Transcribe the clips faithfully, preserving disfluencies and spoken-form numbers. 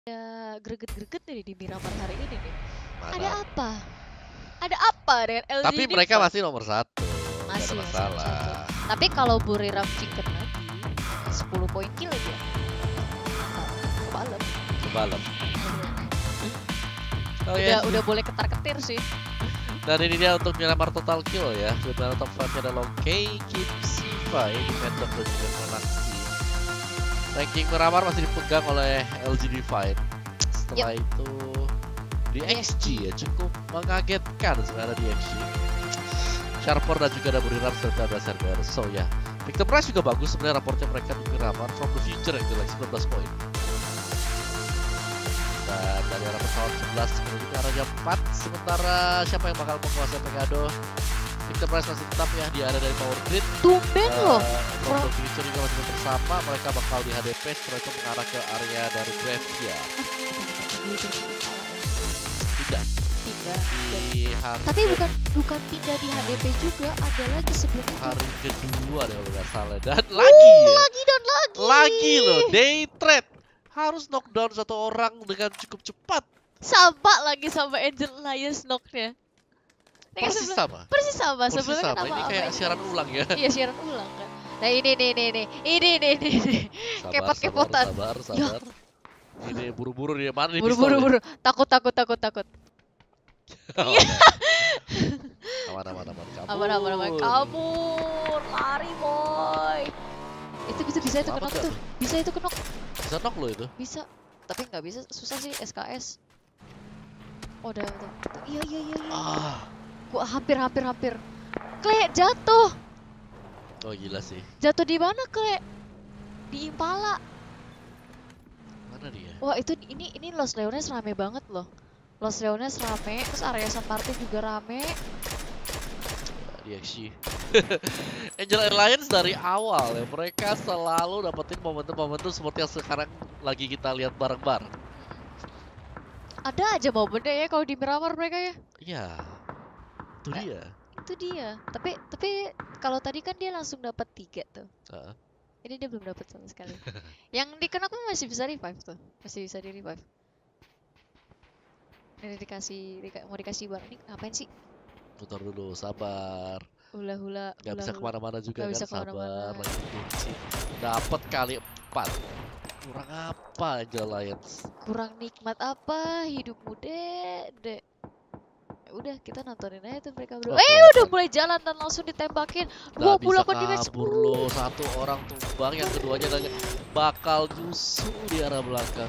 Ya, greget-greget nih di Miramar hari ini nih. Mana? Ada apa? Ada apa dengan L G Tapi mereka Universe? masih nomor satu. Masih, Nggak ada masih nomor masalah. satu. Tapi kalau Buriram chicken lagi, sepuluh poin kill aja. Mantap. Kebalap. Kebalap. Oh, Udah, yes. udah boleh ketar-ketir sih. Dan ini dia untuk Miramar total kill ya. Sebenarnya top lima nya adalah K, Kip, Siva, ini Medok dan juga Monarki. Ranking Miramar masih dipegang oleh L G Divine. Setelah yep. itu di X G ya, cukup mengagetkan sebenarnya di X G. Sharper dan juga ada Buriram serta ada Server. So ya, yeah. Victor Price juga bagus sebenarnya raportnya mereka di Miramar from the future yang jelek sembilan belas poin. Dan dari arah pesawat sebelas menuju ke arah jam empat. Sementara siapa yang bakal menguasai Pegado? Victor Price masih tetap ya di area dari Power Grid. Tumben uh, loh. From the future juga masih bersama. Mereka bakal di H D P setelah itu mengarah ke area dari Gravia. Tidak. Tidak. Di hari Tapi bukan bukan pindah di H D P juga, ada lagi sebelumnya. Hari kedua deh kalau nggak salah. Dan uh, lagi ya. Lagi dan lagi. Lagi loh, day trade. Harus knockdown satu orang dengan cukup cepat. Sama lagi sama Angel Alliance knocknya. Persis sebelum, sama. Persis sama. Persis Sebelumnya sama. Kan ini kayak siaran ini? ulang ya. Iya, siaran ulang kan. Nah ini nih nih nih. Ini nih nih nih. Kepot-kepotan. Sabar, sabar. Ya. Ini buru-buru dia mana nih buru-buru buru. Takut takut takut takut. Oh, aman aman aman kabur. Aman aman aman kabur. Lari boy. Itu bisa bisa itu kenok tuh. Bisa itu kenok. Bisa knock lo itu. Bisa. Tapi nggak bisa, susah sih S K S. Oh, udah udah. Iya iya iya iya. Ah. Gua hampir hampir hampir. Kle jatuh. Oh gila sih. Jatuh di mana Kle? Di Impala. Mana dia? Wah itu ini ini Los Leones rame banget loh. Los Leones rame, terus area San Martin juga rame. Di X G. Angel Alliance dari awal ya, mereka selalu dapetin momentum-momentum seperti yang sekarang lagi kita lihat bareng-bareng. Ada aja momennya ya kalau di Miramar mereka ya. Iya. Itu eh, dia. Itu dia. Tapi tapi kalau tadi kan dia langsung dapat tiga tuh. Uh. Ini dia belum dapat sama sekali. Yang dikenok masih bisa revive tuh, masih bisa di revive. Ini dikasih, dika, mau dikasih barang ini ngapain sih? Putar dulu, sabar. Hula-hula. Gak bisa kemana-mana juga kan, bisa sabar. Lagi kunci. Dapat kali empat. Kurang apa Angel Alliance? Kurang nikmat apa hidupmu dek? Udah kita nontonin aja tuh mereka berdua. Eh udah mulai jalan dan langsung ditembakin. dua puluh delapan damage. Kabur lo, satu orang tumbang, yang keduanya bakal nyusul di arah belakang.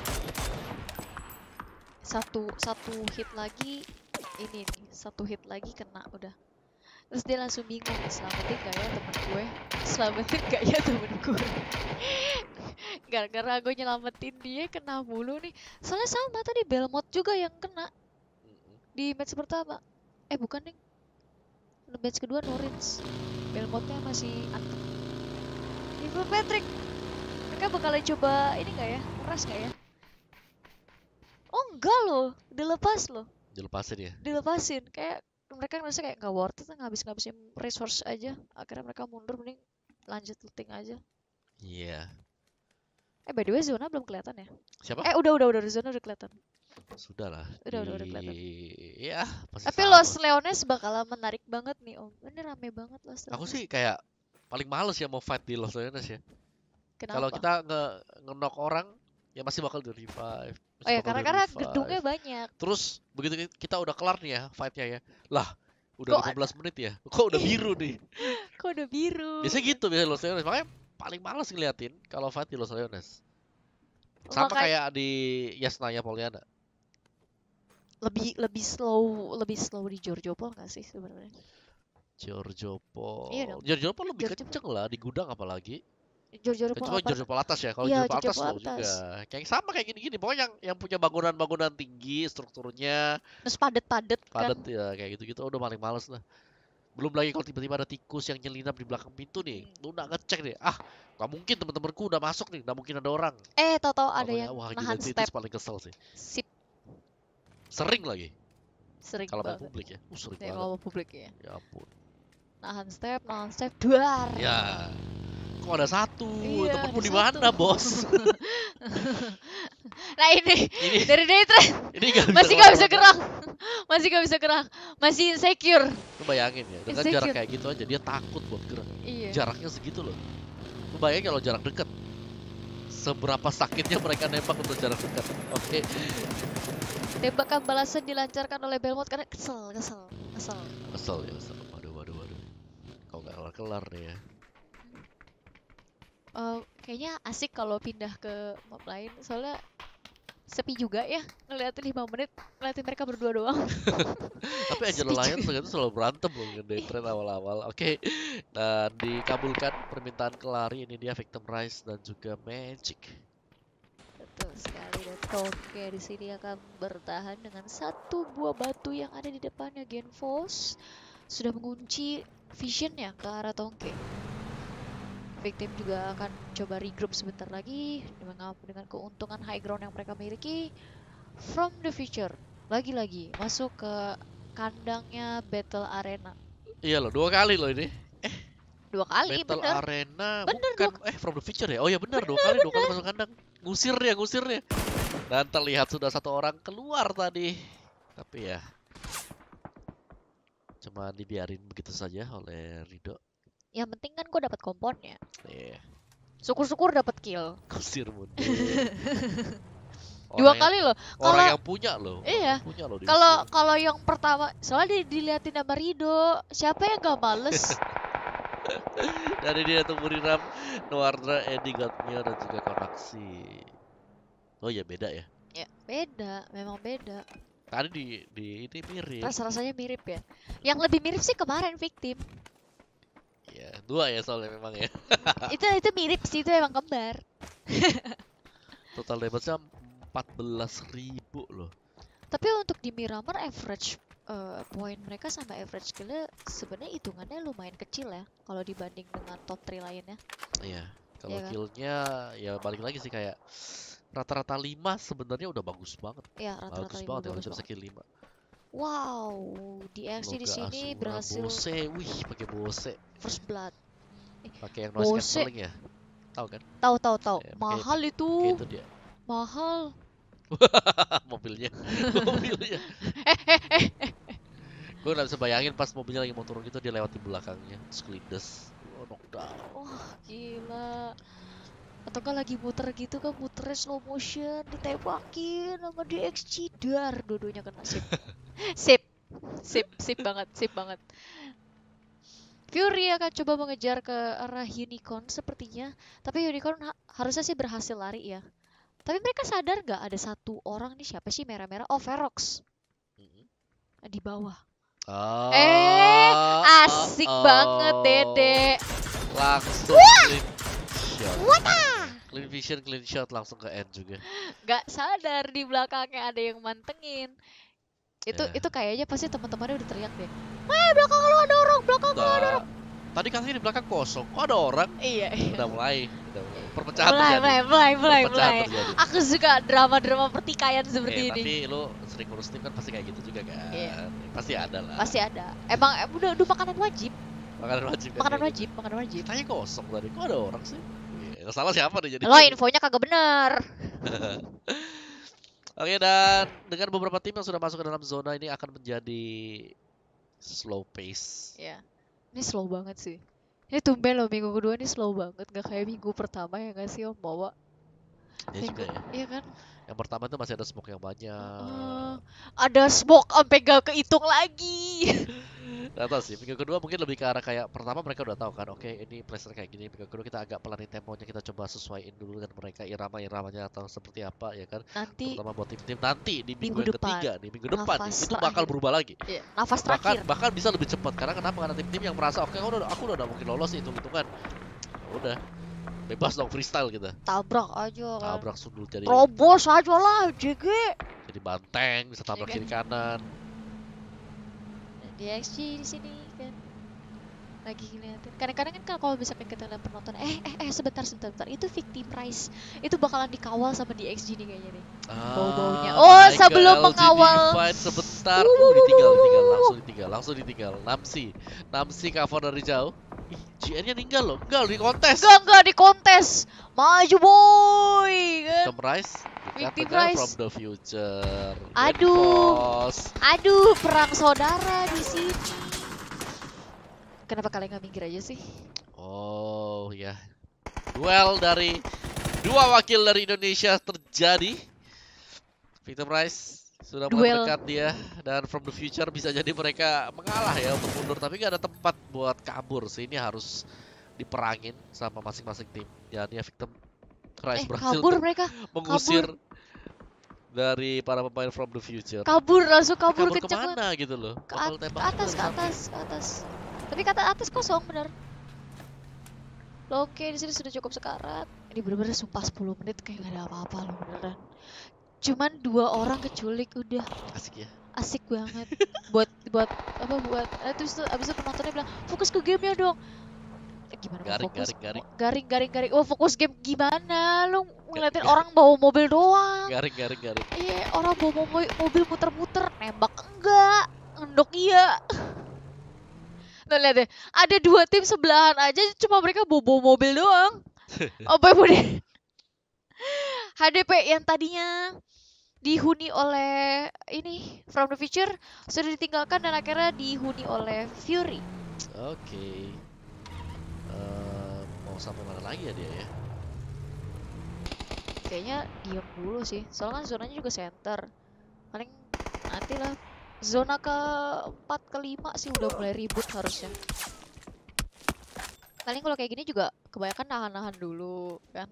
Satu satu hit lagi ini nih, satu hit lagi kena udah. Terus dia langsung bingung, selamatin gak ya temen gue? Selamatin gak ya temen gue? Gara-gara gue nyelamatin dia kena mulu nih. Soalnya sama tadi Belmont juga yang kena di match pertama. Eh bukan nih, match kedua Norins. Belmontnya masih anteng. Ibu Patrick, mereka bakalan coba ini gak ya? Keras gak ya? Oh enggak loh, dilepas loh. Dilepasin ya? Dilepasin, kayak mereka ngerasa kayak nggak worth it, ngabis-ngabisin resource aja. Akhirnya mereka mundur, mending lanjut looting aja. Iya. Yeah. Eh by the way zona belum kelihatan ya? Siapa? Eh udah udah udah zona udah kelihatan. Sudah lah. Udah di... udah udah kelihatan. Iya. Tapi Los Leones bakalan menarik banget nih om. Ini rame banget Los Leones. Aku sih kayak paling males ya mau fight di Los Leones ya. Kenapa? Kalau kita nge nge-knock orang ya masih bakal di revive. Oh ya karena karena gedungnya banyak. Terus begitu kita udah kelar nih ya fightnya ya, lah udah lima belas menit ya, kok udah biru nih? Kok udah biru? Biasanya gitu biasanya Los Leones, makanya paling males ngeliatin kalau fight di Los Leones. Sama Makanya... kayak di Yasnaya Poliana. Lebih lebih slow lebih slow di Giorgiopol nggak sih sebenarnya? Giorgiopol. Iya dong. Giorgiopol lebih Giorgiopol. kenceng lah di gudang apalagi. Giorgiopol Cuma Giorgiopol atas ya, kalau ya, Giorgiopol atas loh juga. Kayak sama kayak gini-gini, pokoknya yang yang punya bangunan-bangunan tinggi, strukturnya. Terus padet-padet kan. Padet ya, kayak gitu-gitu. Udah paling males lah. Belum lagi kalau tiba-tiba ada tikus yang nyelinap di belakang pintu nih. Hmm. Lu udah ngecek deh. Ah, gak mungkin temen-temenku udah masuk nih, gak mungkin ada orang. Eh, tau-tau ada yang wah, nahan gila, step. Itu paling kesel sih. Sip. Sering lagi. Sering kalau banget. mau publik ya. Uh, sering ya, banget. Kalau mau publik ya. Ya ampun. Nahan step, nahan step, duar. Ya. kok ada satu? Iya, Temenmu ada di mana, satu. bos? Nah ini, Ini dari day trade ini gak bisa masih gak bisa kemana-mana. gerak, masih gak bisa gerak, masih insecure. Lu bayangin ya, dengan Insecure. jarak kayak gitu aja dia takut buat gerak. Iya. Jaraknya segitu loh. Lu bayangin kalau jarak dekat, seberapa sakitnya mereka nembak untuk jarak dekat. Oke. Tembakan balasan dilancarkan oleh Belmont karena kesel, kesel, kesel. Kesel ya, kesel. Waduh, waduh, waduh. Kau nggak kelar-kelar nih ya. Eh, kayaknya asik kalau pindah ke map lain, soalnya sepi juga ya ngeliatin lima menit ngeliatin mereka berdua doang. Tapi Angel Sepi Alliance juga. ternyata selalu berantem loh dengan day trade awal-awal. Oke, dan dikabulkan permintaan kelari ini dia Victim Rise dan juga Magic. Betul sekali, dan Tongke di sini akan bertahan dengan satu buah batu yang ada di depannya. Genfos sudah mengunci visionnya ke arah Tongke. Victim juga akan coba regroup sebentar lagi dengan, dengan keuntungan high ground yang mereka miliki. From the future, lagi-lagi masuk ke kandangnya Battle Arena. Iya loh, dua kali loh ini. Dua kali, Battle bener. Arena Bener, bukan eh From the Future ya? Oh ya benar, dua kali, dua kali masuk kandang. Ngusir dia, ngusir dia. Dan terlihat sudah satu orang keluar tadi. Tapi ya cuma dibiarin begitu saja oleh Rido. Yang penting kan gue dapat komponnya. Iya, Syukur-syukur dapat kill. ngusir mundur. Dua Orang yang- kali loh. Orang Kalau yang punya loh. orang Iya. yang punya loh diusir. kalau kalau yang pertama soalnya di- diliatin sama Rido, siapa yang gak males? Dari dia tuh Buriram, Nuardra, Eddie Godmio dan juga Konaksi. Oh ya beda ya. Ya beda, memang beda. Tadi di di ini mirip. Rasa-rasanya mirip ya. Yang lebih mirip sih kemarin Victim. Ya, dua ya soalnya memang ya. itu itu mirip sih, itu emang kembar. Total damage-nya empat belas ribu loh. Tapi untuk di Miramar average eh, poin mereka sama average skill-nya sebenarnya hitungannya lumayan kecil ya kalau dibanding dengan top tiga lainnya. Iya, kalau Iya kan? kill-nya ya balik lagi sih kayak rata-rata lima sebenarnya udah bagus banget. Ya rata-rata Bagus lima banget ya kalau bagus cuma banget. skill lima. Wow, di F C di Loga sini Asura, berhasil Bose, wih pakai Bose. first blood. Pakai yang noise Bose. cancelling ya. Tahu kan? Tahu tahu tahu. Ya, pakai- Mahal itu. Kayak itu dia. Mahal. Mobilnya. Mobilnya. Gue gak bisa bayangin pas mobilnya lagi mau turun gitu dia lewat di belakangnya. Terus kelindes. Oh, knockdown. Wah, gila. Atau kan lagi muter gitu kan, muternya slow motion, ditembakin sama D X C, dar, dua-duanya kena. Sip. Sip. Sip, sip banget, sip banget. Fury akan coba mengejar ke arah Unicorn sepertinya. Tapi Unicorn ha- harusnya sih berhasil lari ya. Tapi mereka sadar nggak ada satu orang nih, siapa sih merah-merah? Oh, Ferox. Mhm. Di bawah. Oh, Eh, asik oh, banget, oh. Dede. Langsung clean shot. Wah! Clean vision, clean shot langsung ke end juga. Gak sadar di belakangnya ada yang mantengin. Itu Ya. itu kayaknya pasti teman-temannya udah teriak deh. "Weh, belakang lu ada orang, belakang lu ada Nah, orang." tadi katanya di belakang kosong. Kok ada orang? Iya, iya. Udah mulai, udah mulai. Perpecahan Mulai, terjadi. mulai, mulai, mulai, Perpecahan mulai. terjadi. Aku suka drama-drama pertikaian seperti Eh, ini. tapi lu sering ngurus tim kan pasti kayak gitu juga kan? Iya. Pasti ada lah. Pasti ada. Emang em, udah udah makanan wajib. Makanan wajib kan Makanan kayak wajib, makanan gitu. wajib. Katanya kosong tadi. Kok ada orang sih? Iya, yang salah siapa nih jadi? Lo infonya kagak bener. Oke, dan dengan beberapa tim yang sudah masuk ke dalam zona ini akan menjadi slow pace. Ya. Ini slow banget sih. Ini tumben loh minggu kedua ini slow banget, gak kayak minggu pertama ya gak sih Om Bawa? Ya juga ya. Iya kan? Yang pertama itu masih ada smoke yang banyak. Heeh. Ada smoke sampai gak kehitung lagi. Gak tau sih, minggu kedua mungkin lebih ke arah kayak pertama mereka udah tahu kan, oke ini playstyle kayak gini. Minggu kedua kita agak pelanin temponya, kita coba sesuaiin dulu dengan mereka irama-iramanya atau seperti apa ya kan. Nanti Terutama buat tim-tim nanti di minggu, Minggu yang depan, ketiga, di minggu depan nih, nafas itu bakal terakhir. berubah lagi. ya, nafas Bahkan terakhir. bahkan bisa lebih cepat karena kenapa? Karena tim-tim yang merasa oke, aku udah aku udah mungkin lolos hitung hitungan. Udah bebas dong freestyle kita. Tabrak aja kan. Tabrak sundul jadi Terobos aja lah J G. jadi banteng, bisa tabrak Iya kan? kiri kanan. D X G di sini kan lagi ngeliatin. Kadang-kadang kan kalau misalkan kita lihat penonton, eh eh eh sebentar sebentar, sebentar. Itu Victim Rise. Itu bakalan dikawal sama D X G nih kayaknya nih. Bau-baunya. Ah, Oh, naik ke sebelum L G D mengawal. Fight sebentar, uh, ditinggal, ditinggal, langsung ditinggal, langsung ditinggal. Namsi, Namsi cover dari jauh. Ih, G N-nya ninggal loh. Enggak, di kontes. Enggak, enggak di kontes. Maju boy. Kan? Victim Rise. Victim Dikatakan Rise. from the future. Aduh. Reinforce. Aduh, perang saudara di sini. Kenapa kalian nggak minggir aja sih? Oh ya. Duel dari dua wakil dari Indonesia terjadi. Victim Rise sudah mulai Duel. mendekat dia, dan from the future bisa jadi mereka mengalah ya untuk mundur, tapi nggak ada tempat buat kabur sih. Ini harus diperangin sama masing-masing tim. Ya, dia Victim Rise Eh, berhasil kabur untuk mereka. mengusir dari para pemain from the future. Kabur, langsung kabur, kabur kenceng kemana gitu loh? ke, at- Bakal ke tembak atas, juga ke dari atas, ke atas. Tapi kata atas kosong bener. Loh, oke, di sini sudah cukup sekarat. Ini bener-bener sumpah sepuluh menit kayak gak ada apa-apa loh beneran. Cuman dua orang keculik udah samping. Asik ya. asik banget. buat buat apa buat eh, terus tuh abis itu penontonnya bilang fokus ke gamenya dong. Eh, gimana mau Garing, fokus? garing, garing. Mau- garing garing garing. Oh, fokus game gimana? Lu ngeliatin garing. orang bawa mobil doang. Garing, garing, garing. Iya, orang bawa mobil, mobil muter-muter, nembak enggak, ngendok iya. Nah, lihat deh, ada dua tim sebelahan aja, cuma mereka bawa, bawa mobil doang. Apa yang mau di H D P yang tadinya dihuni oleh ini From the Future sudah ditinggalkan dan akhirnya dihuni oleh Fury. Oke. Eh, mau sampai mana lagi ya dia ya? Kayaknya diem dulu sih, soalnya kan zonanya juga center. Paling nanti lah zona keempat kelima sih udah mulai ribut harusnya. Paling kalau kayak gini juga kebanyakan nahan-nahan dulu kan.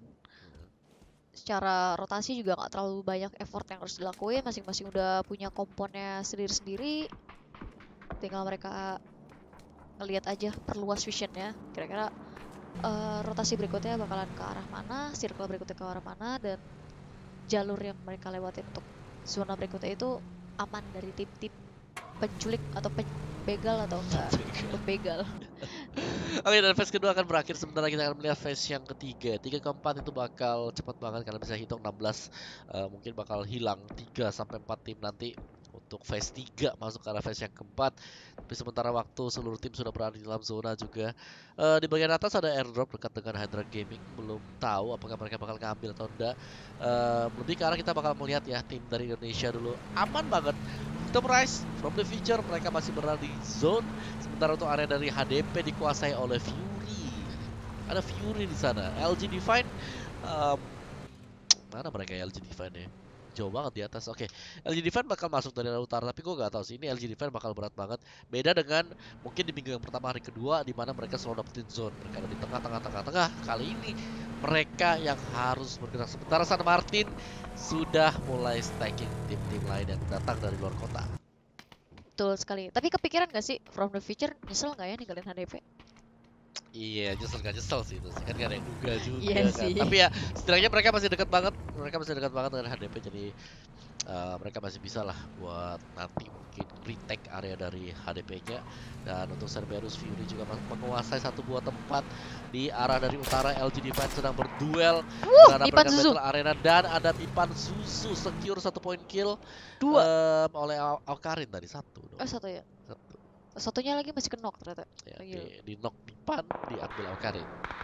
Secara rotasi juga nggak terlalu banyak effort yang harus dilakuin, masing-masing udah punya komponnya sendiri-sendiri. Tinggal mereka ngelihat aja, perluas visionnya. Kira-kira uh, rotasi berikutnya bakalan ke arah mana, circle berikutnya ke arah mana, dan jalur yang mereka lewatin untuk zona berikutnya itu aman dari tim-tim penculik atau pembegal atau enggak pembegal. Oke, dan phase kedua akan berakhir, sementara kita akan melihat phase yang ketiga. Tiga keempat itu bakal cepat banget, karena bisa hitung enam belas, uh, mungkin bakal hilang tiga sampai empat tim nanti untuk phase tiga masuk ke arah phase yang keempat. Tapi sementara waktu seluruh tim sudah berada di dalam zona juga. Uh, di bagian atas ada airdrop dekat dengan Hydra Gaming, belum tahu apakah mereka bakal ngambil atau enggak. Uh, lebih ke arah kita bakal melihat ya tim dari Indonesia dulu aman banget. Victim Rise from the future, mereka masih berada di zone. Sementara untuk area dari H D P dikuasai oleh Fury. Ada Fury di sana. L G Divine, um, mana mereka L G Divine ya? Jauh banget di atas. Oke, L G Divine bakal masuk dari arah utara, tapi gue gak tahu sih ini L G Divine bakal berat banget. Beda dengan mungkin di minggu yang pertama, hari kedua, di mana mereka selalu dapetin zone. Mereka ada di tengah-tengah tengah-tengah. Kali ini mereka yang harus bergerak. Sementara San Martin sudah mulai stacking tim-tim lain yang datang dari luar kota. Betul sekali. Tapi kepikiran gak sih From the Future nyesel gak ya ninggalin H D P? Iya, nyesel gak nyesel sih itu sih, kan gak ada yang duga juga Iya kan. sih. Tapi ya setidaknya mereka masih dekat banget, mereka masih dekat banget dengan H D P, jadi uh, mereka masih bisa lah buat nanti mungkin retake area dari H D P-nya. Dan untuk Cerberus, Fury juga menguasai satu buah tempat di arah dari utara. L G Divine sedang berduel Uh, dengan Ipan Suzu. Battle Arena, dan ada Ipan Suzu secure satu point kill Dua. um, oleh Al Alkarin tadi, satu dong. Oh, satu ya. Satu. Satunya lagi masih kenok ternyata. Ya, Oh, di, gila. di knock Ipan, diambil Alkarin.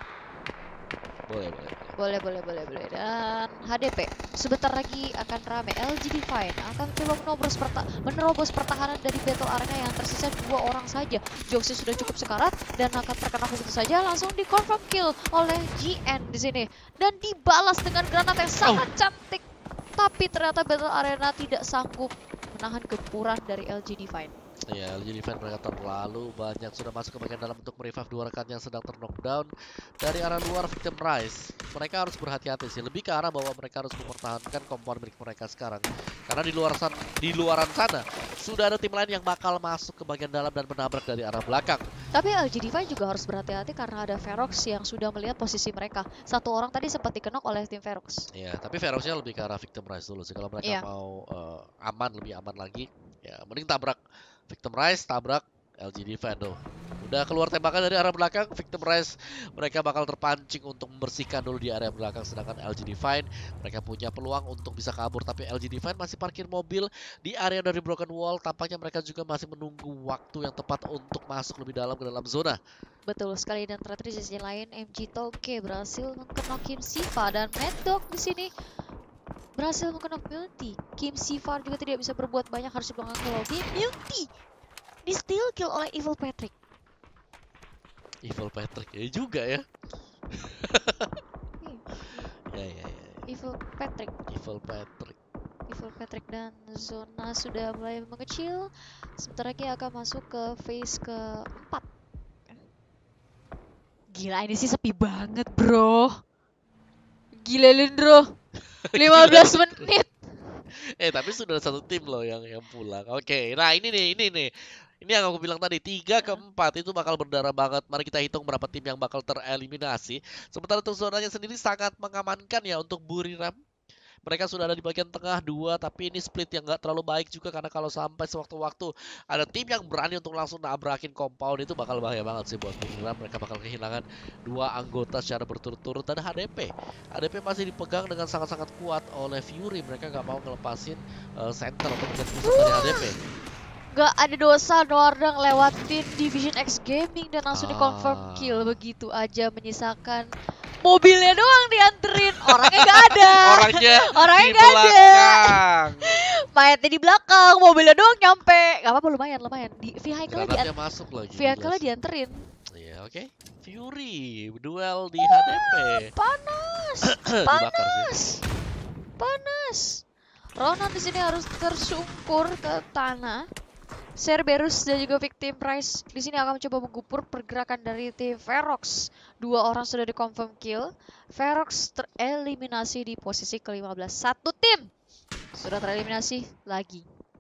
Boleh, boleh, boleh. Boleh, boleh, boleh, boleh. Dan H D P sebentar lagi akan rame. L G Divine akan coba menerobos, perta menerobos pertahanan dari Battle Arena yang tersisa dua orang saja. Joxy sudah cukup sekarat dan akan terkena begitu saja, langsung di confirm kill oleh G N di sini dan dibalas dengan granat yang sangat cantik. Tapi ternyata Battle Arena tidak sanggup menahan gempuran dari L G Divine. Ya, L G Divine mereka terlalu banyak, sudah masuk ke bagian dalam untuk merevive dua rekan yang sedang terknockdown dari arah luar. Victim Rise, mereka harus berhati-hati sih, lebih ke arah bahwa mereka harus mempertahankan kompon milik mereka sekarang, karena di luar sana, di luaran sana sudah ada tim lain yang bakal masuk ke bagian dalam dan menabrak dari arah belakang. Tapi L G Divine juga harus berhati-hati karena ada Ferox yang sudah melihat posisi mereka. Satu orang tadi sempat dikenok oleh tim Ferox. Ya, tapi Feroxnya lebih ke arah Victim Rise dulu sih. Kalau mereka Iya. mau uh, aman, lebih aman lagi, ya mending tabrak Victim Rise, tabrak L G Divine tuh. Udah keluar tembakan dari arah belakang, Victim Rise mereka bakal terpancing untuk membersihkan dulu di area belakang. Sedangkan L G Divine mereka punya peluang untuk bisa kabur, tapi L G Divine masih parkir mobil di area dari Broken Wall. Tampaknya mereka juga masih menunggu waktu yang tepat untuk masuk lebih dalam ke dalam zona. Betul sekali, dan ternyata di sisi lain M G Toke berhasil mengkenok Kim Siva, dan Mad Dog di sini berhasil mengkenok Multi. Kim Siva juga tidak bisa berbuat banyak, harus dibuang ke lobby. Multi di steal kill oleh Evil Patrick. Evil Patrick ya juga ya. Ya ya ya. Evil Patrick. Evil Patrick. Evil Patrick, dan zona sudah mulai mengecil. Sebentar lagi akan masuk ke phase keempat. Gila, ini sih sepi banget, bro. Gila, Lindro. lima belas menit. Eh tapi sudah satu tim loh yang yang pulang. Oke, nah ini nih, ini nih. Ini yang aku bilang tadi, tiga ke empat itu bakal berdarah banget. Mari kita hitung berapa tim yang bakal tereliminasi. Sementara untuk zonanya sendiri sangat mengamankan ya untuk Buriram. Mereka sudah ada di bagian tengah dua, tapi ini split yang nggak terlalu baik juga, karena kalau sampai sewaktu-waktu ada tim yang berani untuk langsung nabrakin compound, itu bakal bahaya banget sih buat Buriram. Mereka bakal kehilangan dua anggota secara berturut-turut, dan H D P. H D P masih dipegang dengan sangat-sangat kuat oleh Fury. Mereka nggak mau ngelepasin uh, center atau bagian pusat dari H D P. Gak ada dosa Noardang lewatin Division X Gaming dan langsung ah. di-confirm kill begitu aja, menyisakan mobilnya doang dianterin. Orangnya gak ada. Orangnya, Orangnya di gak belakang. ada. Mayatnya di belakang, mobilnya doang nyampe. Gak apa-apa, lumayan, lumayan. Di vehicle-nya dianterin. masuk lagi. Vehicle-nya dianterin. Iya, oke. Okay. Fury duel di H D P. Panas. Panas. Panas. Ronan di sini harus tersungkur ke tanah. Cerberus dan juga Victim Rise di sini akan mencoba menggupur pergerakan dari tim Ferox. Dua orang sudah di-confirm kill. Ferox tereliminasi di posisi ke lima belas. Satu tim sudah tereliminasi lagi.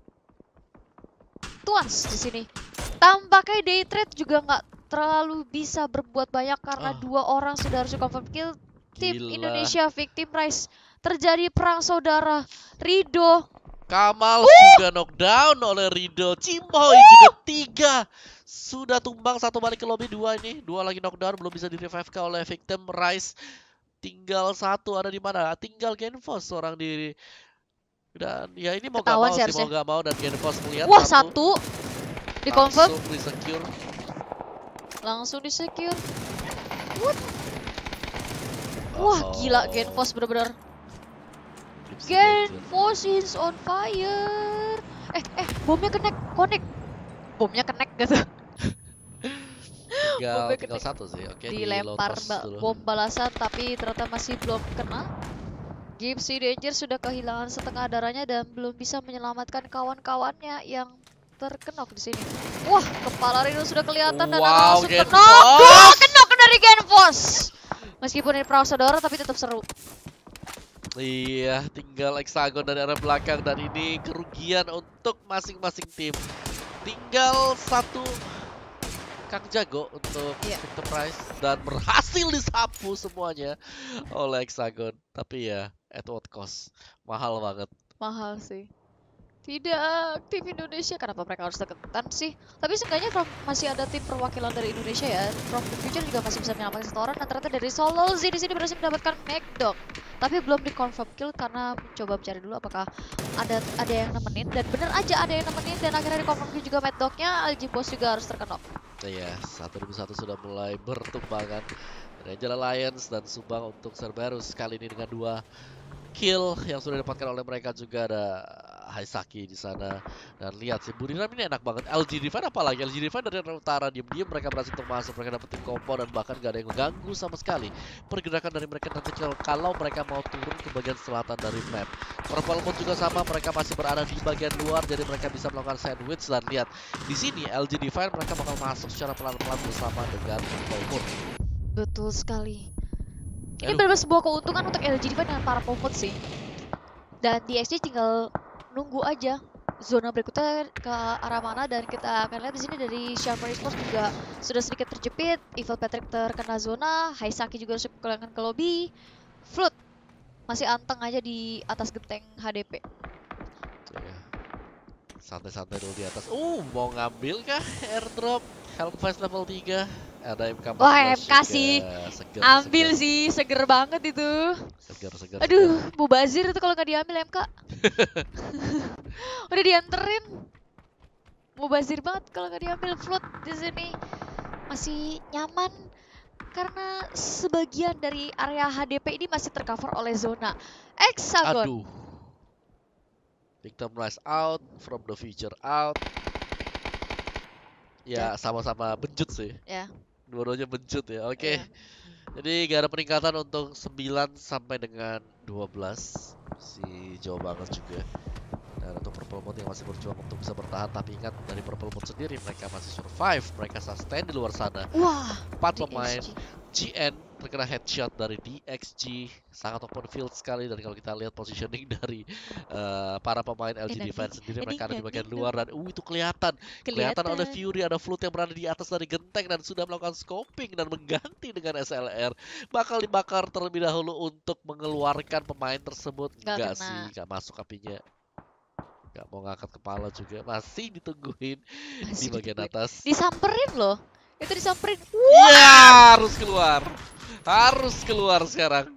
Tuans di sini. Tampaknya Daytrade juga nggak terlalu bisa berbuat banyak karena oh. dua orang sudah harus di-confirm kill. Tim Gila. Indonesia Victim Rise. Terjadi perang saudara. Rido Kamal uh! juga knockdown oleh Rido. Cimboy uh! juga tiga. Sudah tumbang, satu balik ke lobby, dua ini. Dua lagi knockdown, belum bisa di-revive oleh Victim Rise. Tinggal satu, ada di mana? Tinggal Genfos seorang diri. Dan ya ini mau Ketahuan gak mau sih, mau gak mau, dan Genfos melihat. Wah, satu. Di-confirm. Langsung di-secure. Langsung di-secure. What? Wah, oh. gila Genfos bener-bener. Genfos is on fire. Eh, eh, bomnya connect, connect. Bomnya connect gitu. Tinggal, tinggal satu sih, oke. Dilempar ba bom balasan, tapi ternyata masih belum kena. Gypsy Danger sudah kehilangan setengah darahnya dan belum bisa menyelamatkan kawan-kawannya yang terkenok di sini. Wah, kepala Rino sudah kelihatan dan wow, langsung kenok. Dua kenok dari Genfos. Meskipun ini perang saudara, tapi tetap seru. Iya, tinggal Hexagon dari arah belakang, dan ini kerugian untuk masing-masing tim. Tinggal satu Kang Jago untuk yeah. Victim Rise, dan berhasil disapu semuanya oleh Hexagon. Tapi ya, at what cost? Mahal banget. Mahal sih. Tidak, tim Indonesia kenapa mereka harus teketan sih? Tapi seenggaknya from, masih ada tim perwakilan dari Indonesia ya. From the Future juga masih bisa menyelamatkan satu orang. Dan ternyata dari Solo Z di sini berhasil mendapatkan Macdog. Tapi belum di confirm kill karena mencoba mencari dulu apakah ada ada yang nemenin, dan bener aja ada yang nemenin, dan akhirnya di confirm kill juga Macdognya. L G Boss juga harus terkenok. Iya, satu demi satu sudah mulai bertumbangan. Ranger Alliance dan Subang untuk Cerberus kali ini dengan dua kill yang sudah didapatkan oleh mereka. Juga ada Haisaki di sana, dan lihat sih Buriram ini enak banget. L G Divine apalagi, L G Divine dari arah utara diam-diam mereka berhasil untuk masuk, mereka dapetin combo dan bahkan gak ada yang mengganggu sama sekali pergerakan dari mereka nanti kalau mereka mau turun ke bagian selatan dari map. Purple Moon juga sama, mereka masih berada di bagian luar, jadi mereka bisa melakukan sandwich. Dan lihat di sini L G Divine mereka bakal masuk secara pelan-pelan bersama dengan Purple Moon. Betul sekali. Ini benar-benar sebuah keuntungan untuk L G Divine dengan para Purple sih. Dan di X G tinggal nunggu aja zona berikutnya ke arah mana, dan kita akan lihat di sini dari Sharper Esports juga sudah sedikit terjepit. Evil Patrick terkena zona, Haisaki juga harus kehilangan ke lobby. Flood masih anteng aja di atas genteng H D P. Santai-santai dulu di atas. Uh, mau ngambil kah airdrop? Hellfest level tiga. Ada M K empat belas. Wah, M K juga. sih. Seger, Ambil seger. sih, seger banget itu. Seger, seger, Aduh, seger. mubazir itu kalau nggak diambil M K. Udah dianterin. Mubazir banget kalau nggak diambil. Float di sini masih nyaman karena sebagian dari area H D P ini masih tercover oleh zona Hexagon. Aduh. Victim Rise out, From the Future out. Ya, sama-sama benjut sih. Ya. Dua-duanya benjut ya. Oke. Ya. Jadi gak ada peningkatan untuk sembilan sampai dengan dua belas. Masih jauh banget juga. Dan untuk Purple Moon yang masih berjuang untuk bisa bertahan. Tapi ingat dari Purple Moon sendiri mereka masih survive. Mereka sustain di luar sana. Wah, Empat D X G. pemain G N terkena headshot dari D X G. Sangat open field sekali. Dan kalau kita lihat positioning dari uh, para pemain L G Defense sendiri, mereka ada di bagian luar. Dan uh, itu kelihatan. Kelihatan ada Fury, ada Flood yang berada di atas dari genteng. Dan sudah melakukan scoping dan mengganti dengan S L R. Bakal dibakar terlebih dahulu untuk mengeluarkan pemain tersebut. Enggak sih, enggak masuk apinya. Gak mau ngangkat kepala juga, masih ditungguin masih di bagian ditungguin. Atas. Disamperin loh, itu disamperin. Iya, harus keluar, harus keluar sekarang.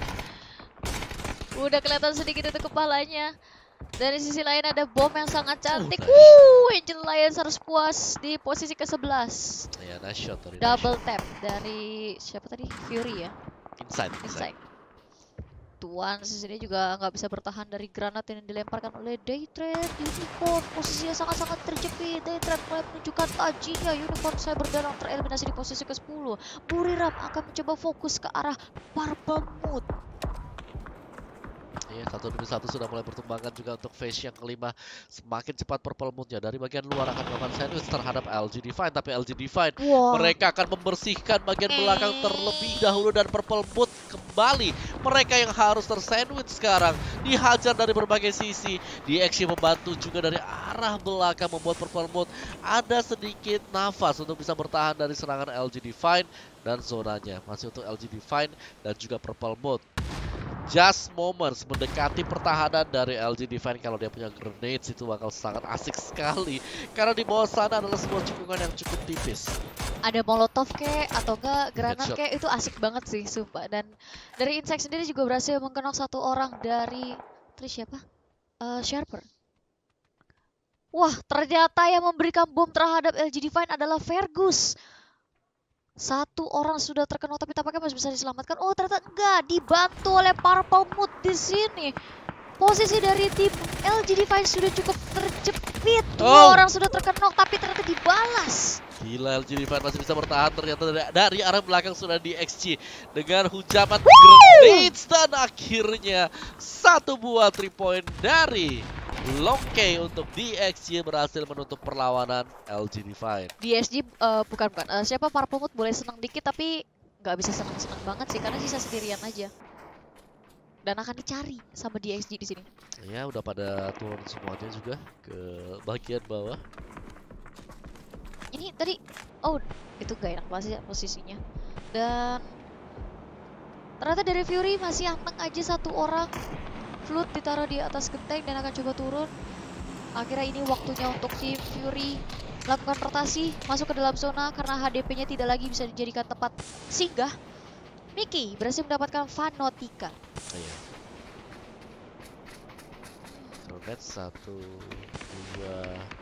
Udah kelihatan sedikit itu kepalanya. Dari sisi lain ada bom yang sangat cantik. Oh, Wuh, Angel Lions harus puas di posisi ke sebelas. Ya, nice shot dari double nice tap dari siapa tadi? Fury ya. Inside, inside. inside. Tuan sini juga nggak bisa bertahan dari granat yang dilemparkan oleh Daytrade. Unicorn posisinya sangat-sangat terjepit. Daytrade mulai menunjukkan tajinya. Unicorn saya berdarang tereliminasi di posisi ke sepuluh. Buriram akan mencoba fokus ke arah Purple Moon. Iya, satu demi satu sudah mulai bertumbangan juga untuk phase yang kelima. Semakin cepat Purple Moon-nya dari bagian luar akan melakukan sandwich terhadap L G Divine. Tapi L G Divine, wow. Mereka akan membersihkan bagian belakang terlebih dahulu. Dan Purple Moon kembali. Mereka yang harus tersandwich sekarang. Dihajar dari berbagai sisi. D X G membantu juga dari arah belakang, membuat Purple Moon ada sedikit nafas untuk bisa bertahan dari serangan L G Divine. Dan zonanya masih untuk L G Divine dan juga Purple Moon. Just moments mendekati pertahanan dari L G Divine. Kalau dia punya grenades itu bakal sangat asik sekali. Karena di bawah sana adalah sebuah cekungan yang cukup tipis. Ada molotov kek atau enggak granat kek, itu asik banget sih sumpah. Dan dari Insect sendiri juga berhasil mengkenok satu orang dari terus siapa? Uh, Sharper. Wah, ternyata yang memberikan bom terhadap L G Divine adalah Fergus. Satu orang sudah terkenal tapi tampaknya masih bisa diselamatkan. Oh, ternyata enggak, dibantu oleh Purple Moon di sini. Posisi dari tim L G Divine sudah cukup terjepit. Dua oh. orang sudah terkenok tapi ternyata dibalas. Gila, L G Divine masih bisa bertahan ternyata dari, dari arah belakang sudah di X G dengan hujaman grenades. Dan akhirnya satu buah three point dari Longkey untuk D X G berhasil menutup perlawanan L G Divine. D X G uh, bukan bukan uh, siapa Purple Moon boleh senang dikit tapi nggak bisa senang-senang banget sih karena sisa sendirian aja. Dan akan dicari sama D X G di sini. Ya, udah pada turun semuanya juga ke bagian bawah. Ini tadi oh itu gak enak banget sih posisinya. Dan ternyata dari Fury masih aman aja satu orang. Flood ditaruh di atas genteng dan akan coba turun. Akhirnya ini waktunya untuk tim Fury melakukan rotasi masuk ke dalam zona karena H D P-nya tidak lagi bisa dijadikan tempat singgah. Mickey berhasil mendapatkan Fanotika. Oh, iya. Roket satu, dua.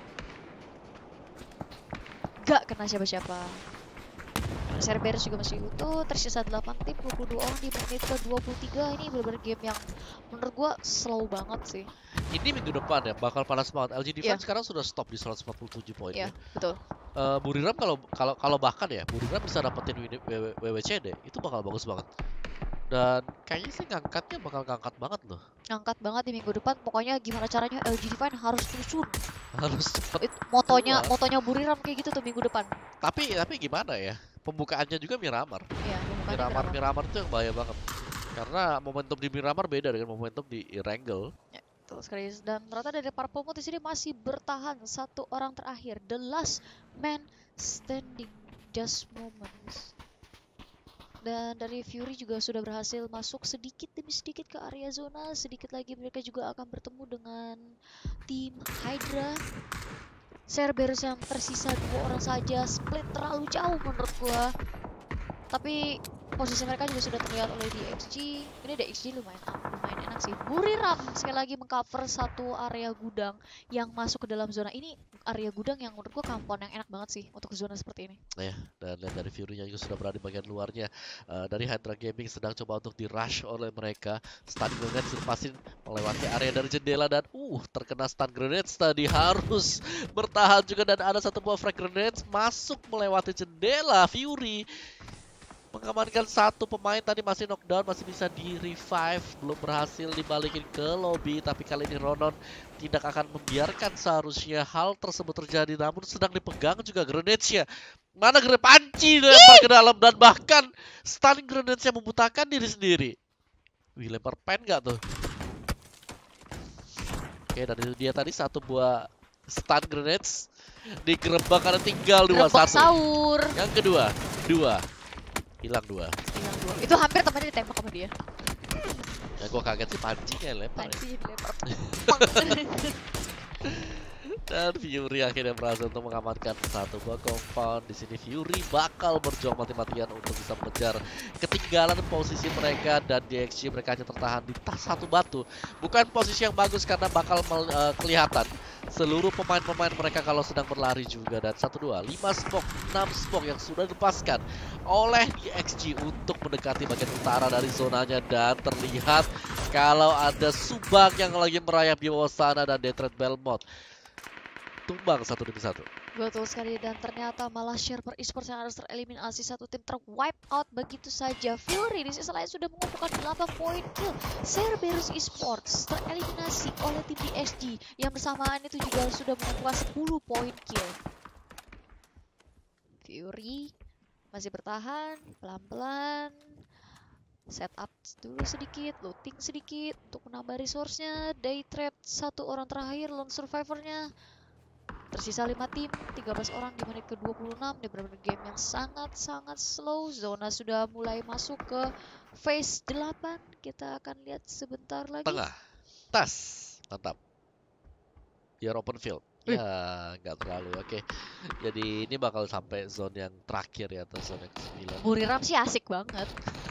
Gak kena siapa-siapa. Cerberus juga masih utuh, tersisa delapan tim, dua puluh dua orang di menit ke dua puluh tiga. Ini benar-benar game yang menurut gua slow banget sih. Ini minggu depan ya bakal panas banget. L G Divine yeah. sekarang sudah stop di seratus empat puluh tujuh poin yeah, ya. Betul. Uh, Buriram kalau kalau kalau bahkan ya, Buriram bisa dapetin W W C D, itu bakal bagus banget. Dan kayaknya sih ngangkatnya bakal ngangkat banget loh. Ngangkat banget di minggu depan. Pokoknya gimana caranya L G Divine harus susun. Harus cepet. It, motonya keluar. motonya Buriram kayak gitu tuh minggu depan. Tapi tapi gimana ya? Pembukaannya juga Miramar. Iya, Miramar, Miramar Miramar itu yang bahaya banget. Karena momentum di Miramar beda dengan momentum di Erangel. Ya, betul sekali. Dan ternyata dari Purple Moon di sini masih bertahan satu orang terakhir. The last man standing. Just moments. Dan dari Fury juga sudah berhasil masuk sedikit demi sedikit ke area zona. Sedikit lagi mereka juga akan bertemu dengan tim Hydra. Cerberus yang tersisa dua orang saja, split terlalu jauh menurut gua. Tapi posisi mereka juga sudah terlihat oleh D X G. Ini D X G lumayan lumayan enak sih. Buriram sekali lagi mengcover satu area gudang yang masuk ke dalam zona ini. Area gudang yang menurut gua kampon yang enak banget sih untuk zona seperti ini. Ya, dan lihat dari Fury-nya juga sudah berada di bagian luarnya. Uh, dari Hydra Gaming sedang coba untuk di rush oleh mereka. Stun grenade dilepasin melewati area dari jendela dan uh terkena stun grenade tadi, harus bertahan juga, dan ada satu buah frag grenade masuk melewati jendela. Fury mengamankan satu pemain tadi, masih knockdown, masih bisa di revive, belum berhasil dibalikin ke lobby. Tapi kali ini Ronon tidak akan membiarkan seharusnya hal tersebut terjadi, namun sedang dipegang juga grenade-nya. Mana grenade panci dilempar ke dalam, dan bahkan stun grenade-nya membutakan diri sendiri. Wih, lempar pen nggak tuh? Oke, dan itu dia tadi satu buah stun grenades digerebek karena tinggal dua satu. Sahur. Yang kedua, dua. Hilang dua. Hilang dua. Itu hampir temannya ditembak sama dia. Ya gua kaget sih pancinya lempar. Panci dilempar. Dan Fury akhirnya berhasil untuk mengamankan satu buah compound. Di sini Fury bakal berjuang mati-matian untuk bisa mengejar ketinggalan posisi mereka, dan D X G mereka hanya tertahan di tas satu batu. Bukan posisi yang bagus karena bakal uh, kelihatan seluruh pemain-pemain mereka kalau sedang berlari juga. Dan satu dua lima smoke, enam smoke yang sudah dilepaskan oleh D X G untuk mendekati bagian utara dari zonanya, dan terlihat kalau ada Subang yang lagi merayap di bawah sana, dan Detroit Belmont tumbang satu demi satu. Betul sekali, dan ternyata malah Sherper Esports yang harus tereliminasi, satu tim ter-wipe out begitu saja. Fury di sisi lain sudah mengumpulkan delapan poin kill. Cerberus Esports tereliminasi oleh tim D X G yang bersamaan itu juga sudah mengumpulkan sepuluh poin kill. Fury masih bertahan pelan-pelan, setup dulu sedikit, looting sedikit untuk menambah resource-nya. Day trap satu orang terakhir, lone survivor-nya. Tersisa lima tim, tiga belas orang di menit ke dua puluh enam. Di beberapa game yang sangat-sangat slow. Zona sudah mulai masuk ke phase delapan. Kita akan lihat sebentar lagi. Tengah, tas, mantap. Biar open field. Ya, nggak terlalu. Oke, jadi ini bakal sampai zone yang terakhir ya, atau zone yang kesembilan. Buriram sih asik banget.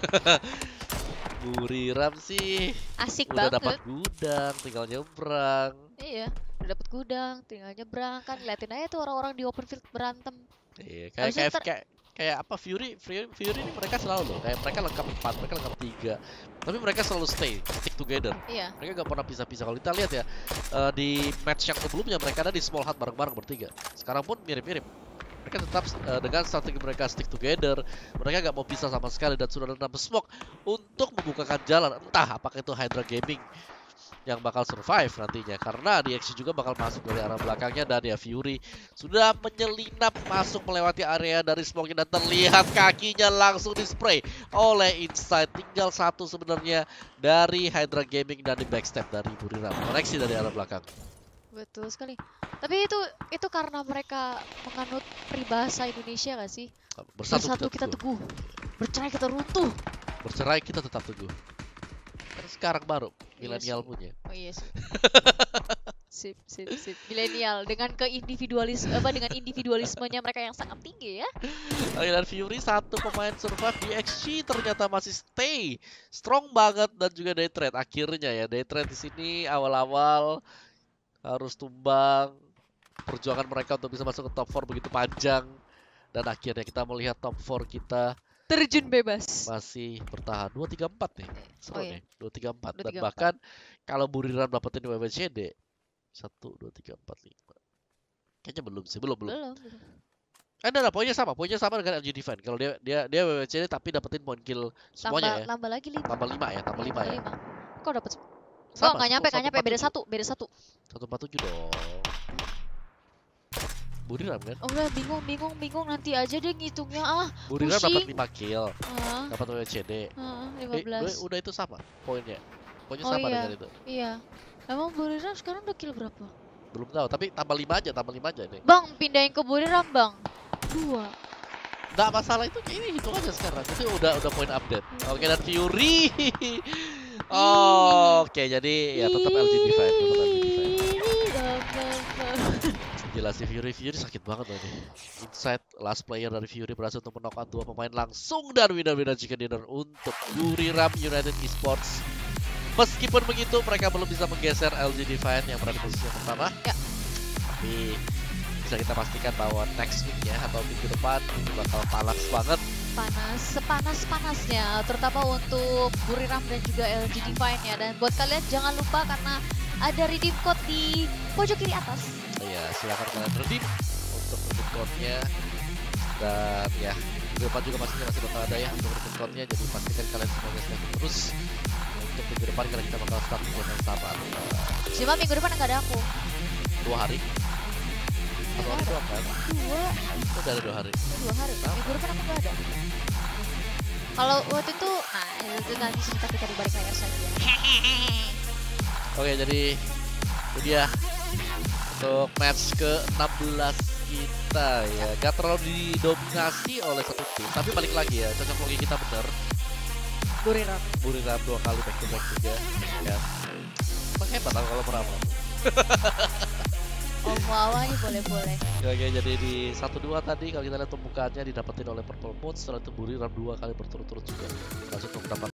Buriram sih asik udah banget. dapat gudang, tinggal nyebrang. Iya, udah dapat gudang, tinggal nyebrang kan. Liatin aja tuh orang-orang di open field berantem. Iya, kayak kayak, kayak kayak apa Fury, Fury, Fury ini mereka selalu loh. Kayak mereka lengkap empat, mereka lengkap tiga. Tapi mereka selalu stay, stick together. Iya. Mereka gak pernah pisah-pisah. Kalau kita lihat ya, uh, di match yang sebelumnya mereka ada di small hut bareng-bareng bertiga. Sekarang pun mirip-mirip. Mereka tetap uh, dengan strategi mereka stick together. Mereka gak mau pisah sama sekali, dan sudah ada smoke untuk membukakan jalan. Entah apakah itu Hydra Gaming yang bakal survive nantinya, karena D X G juga bakal masuk dari arah belakangnya, dan ya Fury sudah menyelinap masuk melewati area dari smoke, dan terlihat kakinya langsung di spray oleh Inside. Tinggal satu sebenarnya dari Hydra Gaming, dan di backstep dari Buriram, koneksi dari arah belakang. Betul sekali. Tapi itu itu karena mereka menganut peribahasa Indonesia gak sih? Bersatu, Bersatu kita, kita teguh. Bercerai kita runtuh. Bercerai kita tetap teguh. Kan sekarang baru milenial iya punya. Oh iya sih. Sip, sip, sip. Milenial dengan keindividualisme apa dengan individualismenya mereka yang sangat tinggi ya. Dan Fury satu pemain survive, D X G ternyata masih stay strong banget, dan juga Daytrade akhirnya ya. Daytrade di sini awal-awal harus tumbang. Perjuangan mereka untuk bisa masuk ke top empat begitu panjang, dan akhirnya kita melihat top empat kita terjun bebas. Masih bertahan dua tiga empat nih. Seru oh, iya. nih, dua tiga empat. Dan bahkan kalau Buriram dapetin W W C D satu dua tiga empat lima. Kayaknya belum sih, belum belum. Belum. Ada lah, poinnya sama, poinnya sama dengan L G Defend. Kalau dia dia dia W W C D tapi dapetin poin kill semuanya. Tambah, ya. Tambah lagi lima. Tambah lima ya, tambah lima ya. Kok dapet? Oh, nggak nyampe, nggak nyampe, beda satu, beda satu. satu empat tujuh dong. Buriram kan? Oh udah bingung, bingung, bingung, nanti aja deh ngitungnya ah. Buriram dapat lima kill, uh, dapat W W C D. Uh, lima belas. Eh, udah itu sama poinnya. Poinnya oh, sama iya. dengan itu. Iya. Emang Buriram sekarang udah kill berapa? Belum tahu, tapi tambah lima aja, tambah lima aja nih. Bang, pindahin ke Buriram, Bang. Dua. Nggak masalah itu, ini hitung aja sekarang. Itu udah udah poin update. Oke, okay, dan Fury. Oh, oke, okay, jadi ya tetap L G Defend, tetap L G Defend. Gila gila sih Fury Fury sakit banget loh ini. Inside last player dari Fury berhasil untuk menokkan dua pemain langsung dan winner-winner chicken dinner untuk Buriram United Esports. Meskipun begitu mereka belum bisa menggeser L G Defiant yang berada di posisi yang pertama. Ya. Tapi bisa kita pastikan bahwa next week ya atau minggu depan ini bakal panas banget. Panas, sepanas-panasnya, terutama untuk Buriram dan juga L G Defiant ya. Dan buat kalian jangan lupa karena ada redeem code di pojok kiri atas. Iya, silakan kalian redeem untuk redeem code-nya. Dan ya, minggu depan juga pastinya masih bakal ada ya untuk redeem code-nya. Jadi pastikan kalian semuanya stay terus. Untuk minggu depan karena kita bakal start di game yang sama. Cuma minggu depan nggak ada aku. Dua hari. Satu hari doang kan? Dua. Udah ada dua hari. Dua hari. Minggu depan aku nggak ada. Kalau waktu itu, nah itu nanti cerita kita di balik layar saja. Oke, jadi itu dia untuk match ke enam belas kita ya. Gak terlalu didominasi oleh satu tim, tapi balik lagi ya, cocok logi kita bener. Buriram. Buriram dua kali back to back juga ya. Emang hebat lah kalau meramal. Oh awalnya boleh-boleh. Oke, jadi di satu dua tadi kalau kita lihat pembukaannya didapetin oleh Purple Moon, setelah itu Buriram dua kali berturut-turut juga. Langsung untuk mendapat